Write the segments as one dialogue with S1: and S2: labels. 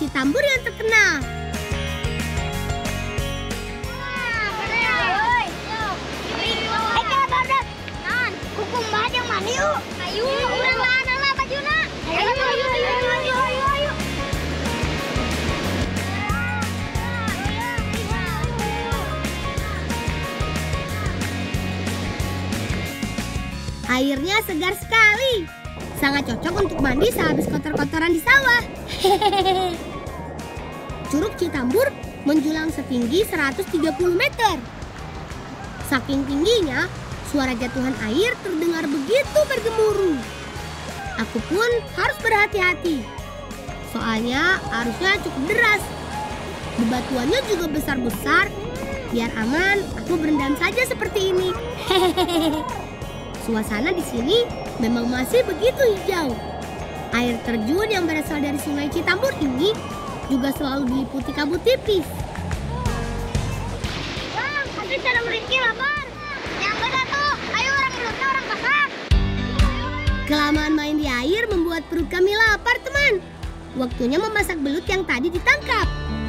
S1: Citambur yang terkenal. Airnya segar sekali. Sangat cocok untuk mandi sehabis kotor-kotoran di sawah. Curug Citambur menjulang setinggi 130 meter. Saking tingginya, suara jatuhan air terdengar begitu bergemuruh. Aku pun harus berhati-hati. Soalnya arusnya cukup deras. Bebatuannya juga besar-besar. Biar aman, aku berendam saja seperti ini. Suasana di sini memang masih begitu hijau. Air terjun yang berasal dari Sungai Citambur ini juga selalu diliputi kabut tipis.
S2: Bang, tapi cara mereka lapar. Yang beda tuh, ayo orang belutnya orang pasar.
S1: Kelamaan main di air membuat perut kami lapar, teman. Waktunya memasak belut yang tadi ditangkap.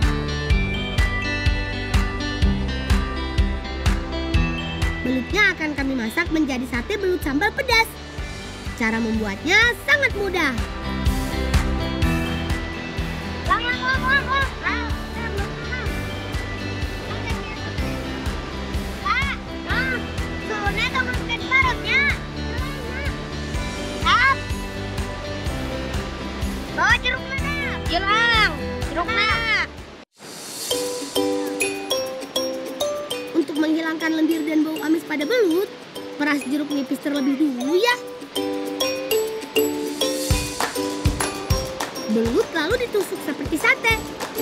S1: Belutnya akan kami masak menjadi sate belut sambal pedas. Cara membuatnya sangat mudah.
S2: Bawa jeruk mana? Jeruk mana?
S1: Untuk menghilangkan lendir dan bau amis pada belut, peras jeruk nipis terlebih dulu ya. Belut lalu ditusuk seperti sate.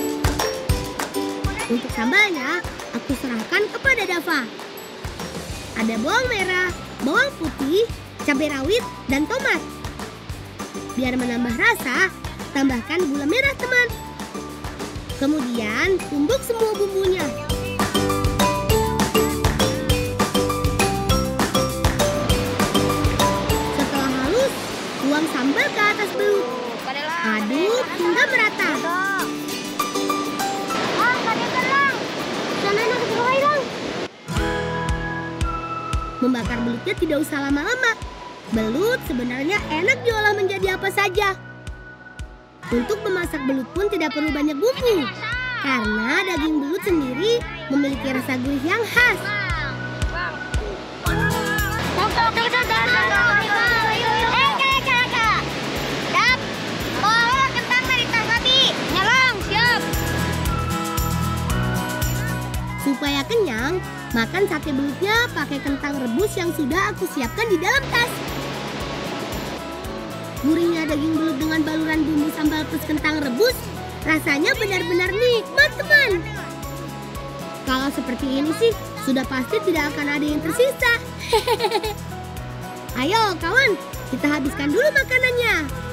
S1: Untuk sambalnya, aku serahkan kepada Dava. Ada bawang merah, bawang putih, cabai rawit, dan tomat. Biar menambah rasa, tambahkan gula merah, teman. Kemudian tumbuk semua bumbunya. Setelah halus, tuang sambal ke atas belut. Aduk hingga merata. Membakar belutnya tidak usah lama-lama. Belut sebenarnya enak diolah menjadi apa saja. Untuk memasak belut pun tidak perlu banyak bumbu. Karena daging belut sendiri memiliki rasa gurih yang khas. Supaya kenyang, makan sate belutnya pakai kentang rebus yang sudah aku siapkan di dalam tas. Gurihnya daging belut dengan baluran bumbu sambal plus kentang rebus, rasanya benar-benar nikmat, teman. Kalau seperti ini sih, sudah pasti tidak akan ada yang tersisa. Ayo kawan, kita habiskan dulu makanannya.